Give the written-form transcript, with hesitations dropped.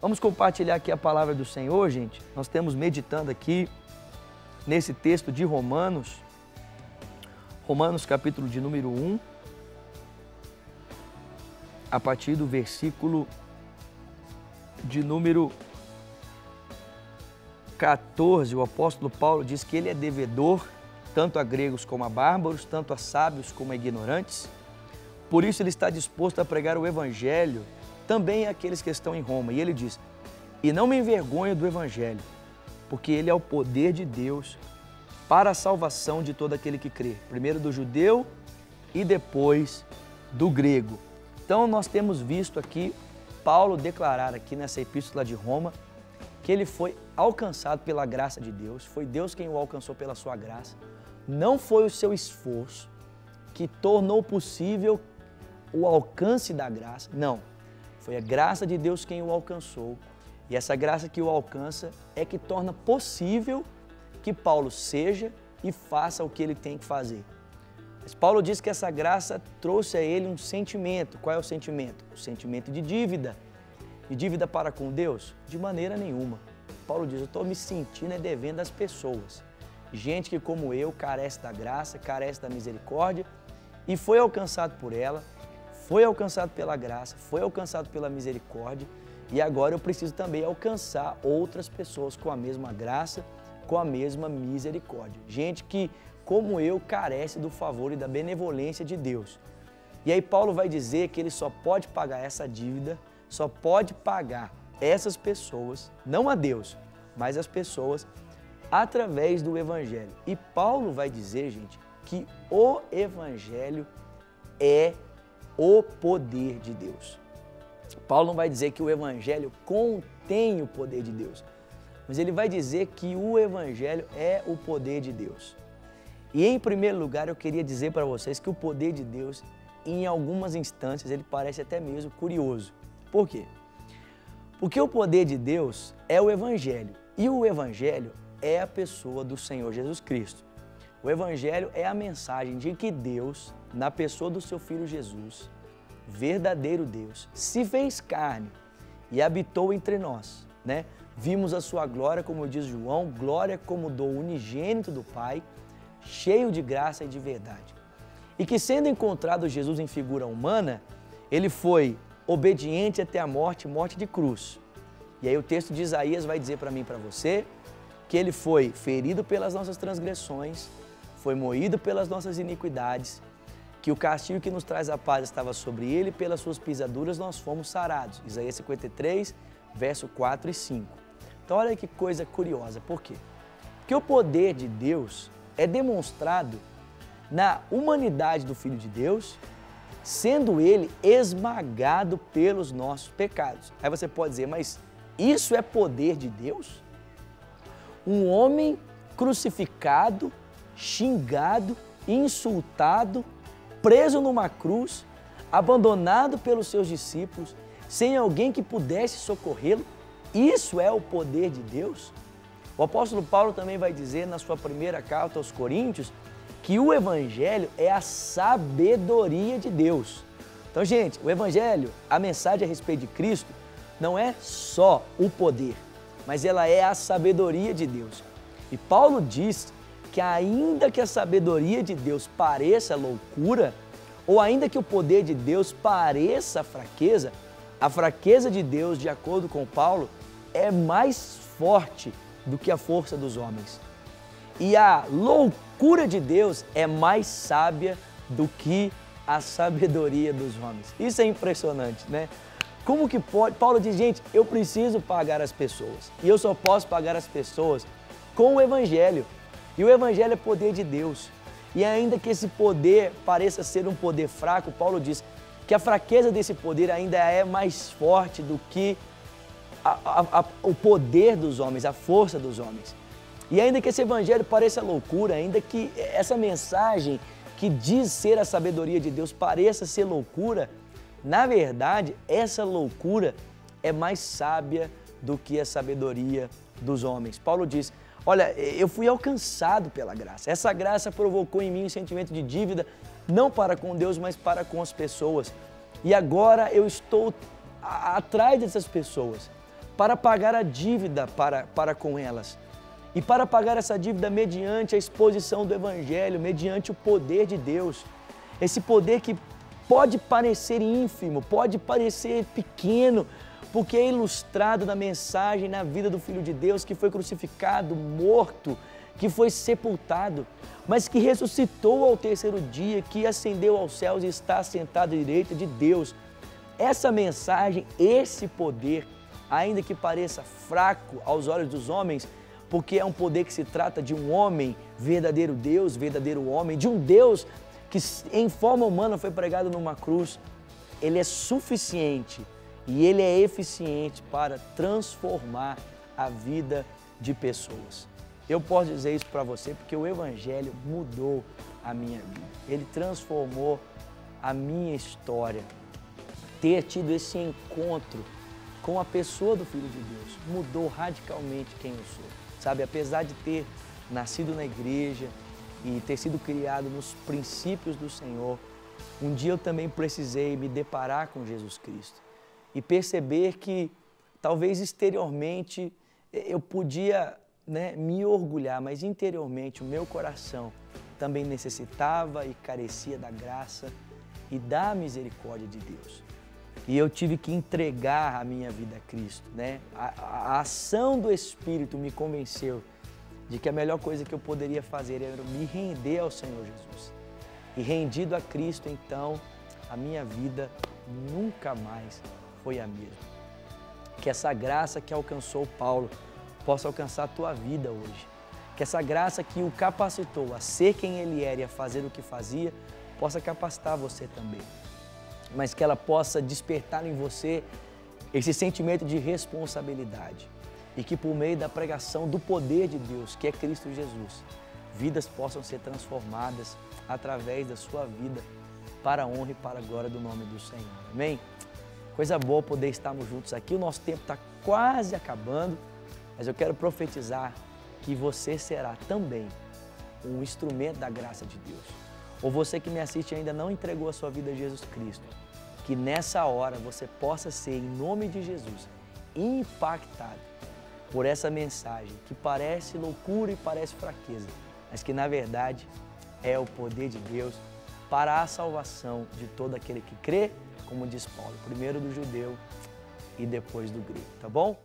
Vamos compartilhar aqui a palavra do Senhor, gente. Nós estamos meditando aqui nesse texto de Romanos, capítulo de número 1, a partir do versículo de número 14, o apóstolo Paulo diz que ele é devedor tanto a gregos como a bárbaros, tanto a sábios como a ignorantes. Por isso ele está disposto a pregar o evangelho também àqueles que estão em Roma. E ele diz, e não me envergonho do evangelho, porque ele é o poder de Deus para a salvação de todo aquele que crê. Primeiro do judeu e depois do grego. Então nós temos visto aqui Paulo declarar aqui nessa epístola de Roma que ele foi alcançado pela graça de Deus, foi Deus quem o alcançou pela sua graça, não foi o seu esforço que tornou possível o alcance da graça, não, foi a graça de Deus quem o alcançou, e essa graça que o alcança é que torna possível que Paulo seja e faça o que ele tem que fazer. Mas Paulo diz que essa graça trouxe a ele um sentimento. Qual é o sentimento? O sentimento de dívida. E dívida para com Deus? De maneira nenhuma. Paulo diz, eu estou me sentindo devendo às pessoas. Gente que como eu carece da graça, carece da misericórdia e foi alcançado por ela, foi alcançado pela graça, foi alcançado pela misericórdia e agora eu preciso também alcançar outras pessoas com a mesma graça, com a mesma misericórdia. Gente que, como eu, carece do favor e da benevolência de Deus. E aí Paulo vai dizer que ele só pode pagar essa dívida, só pode pagar essas pessoas, não a Deus, mas as pessoas, através do Evangelho. E Paulo vai dizer, gente, que o Evangelho é o poder de Deus. Paulo não vai dizer que o Evangelho contém o poder de Deus, mas ele vai dizer que o Evangelho é o poder de Deus. E em primeiro lugar eu queria dizer para vocês que o poder de Deus, em algumas instâncias, ele parece até mesmo curioso. Por quê? Porque o poder de Deus é o Evangelho e o Evangelho é a pessoa do Senhor Jesus Cristo. O Evangelho é a mensagem de que Deus, na pessoa do seu Filho Jesus, verdadeiro Deus, se fez carne e habitou entre nós, né? Vimos a sua glória, como diz João, glória como do unigênito do Pai, cheio de graça e de verdade. E que sendo encontrado Jesus em figura humana, ele foi obediente até a morte, morte de cruz. E aí o texto de Isaías vai dizer para mim e para você que ele foi ferido pelas nossas transgressões, foi moído pelas nossas iniquidades, que o castigo que nos traz a paz estava sobre ele, e pelas suas pisaduras nós fomos sarados. Isaías 53, verso 4 e 5. Então olha que coisa curiosa, por quê? Porque o poder de Deus é demonstrado na humanidade do Filho de Deus, sendo ele esmagado pelos nossos pecados. Aí você pode dizer, mas isso é poder de Deus? Um homem crucificado, xingado, insultado, preso numa cruz, abandonado pelos seus discípulos, sem alguém que pudesse socorrê-lo, isso é o poder de Deus? O apóstolo Paulo também vai dizer na sua primeira carta aos Coríntios que o Evangelho é a sabedoria de Deus. Então, gente, o Evangelho, a mensagem a respeito de Cristo, não é só o poder, mas ela é a sabedoria de Deus. E Paulo diz que ainda que a sabedoria de Deus pareça loucura, ou ainda que o poder de Deus pareça fraqueza, a fraqueza de Deus, de acordo com Paulo, é mais forte do que a força dos homens. E a loucura de Deus é mais sábia do que a sabedoria dos homens. Isso é impressionante, né? Como que pode? Paulo diz, gente, eu preciso pagar as pessoas. E eu só posso pagar as pessoas com o Evangelho. E o Evangelho é poder de Deus. E ainda que esse poder pareça ser um poder fraco, Paulo diz que a fraqueza desse poder ainda é mais forte do que o poder dos homens, a força dos homens. E ainda que esse Evangelho pareça loucura, ainda que essa mensagem que diz ser a sabedoria de Deus pareça ser loucura, na verdade, essa loucura é mais sábia do que a sabedoria dos homens. Paulo diz, olha, eu fui alcançado pela graça. Essa graça provocou em mim um sentimento de dívida, não para com Deus, mas para com as pessoas. E agora eu estou atrás dessas pessoas, para pagar a dívida para com elas. E para pagar essa dívida mediante a exposição do Evangelho, mediante o poder de Deus. Esse poder que pode parecer ínfimo, pode parecer pequeno, porque é ilustrado na mensagem, na vida do Filho de Deus, que foi crucificado, morto, que foi sepultado, mas que ressuscitou ao terceiro dia, que ascendeu aos céus e está sentado à direita de Deus. Essa mensagem, esse poder, ainda que pareça fraco aos olhos dos homens, porque é um poder que se trata de um homem, verdadeiro Deus, verdadeiro homem, de um Deus que em forma humana foi pregado numa cruz, ele é suficiente e ele é eficiente para transformar a vida de pessoas. Eu posso dizer isso para você porque o Evangelho mudou a minha vida, ele transformou a minha história. Ter tido esse encontro com a pessoa do Filho de Deus mudou radicalmente quem eu sou. Sabe, apesar de ter nascido na igreja e ter sido criado nos princípios do Senhor, um dia eu também precisei me deparar com Jesus Cristo e perceber que talvez exteriormente eu podia, me orgulhar, mas interiormente o meu coração também necessitava e carecia da graça e da misericórdia de Deus. E eu tive que entregar a minha vida a Cristo, A ação do Espírito me convenceu de que a melhor coisa que eu poderia fazer era me render ao Senhor Jesus. E rendido a Cristo, então, a minha vida nunca mais foi a mesma. Que essa graça que alcançou Paulo possa alcançar a tua vida hoje. Que essa graça que o capacitou a ser quem ele era e a fazer o que fazia, possa capacitar você também. Mas que ela possa despertar em você esse sentimento de responsabilidade e que por meio da pregação do poder de Deus, que é Cristo Jesus, vidas possam ser transformadas através da sua vida para a honra e para a glória do nome do Senhor. Amém? Coisa boa poder estarmos juntos aqui. O nosso tempo está quase acabando, mas eu quero profetizar que você será também um instrumento da graça de Deus. Ou você que me assiste e ainda não entregou a sua vida a Jesus Cristo, que nessa hora você possa ser, em nome de Jesus, impactado por essa mensagem que parece loucura e parece fraqueza, mas que na verdade é o poder de Deus para a salvação de todo aquele que crê, como diz Paulo, primeiro do judeu e depois do grego, tá bom?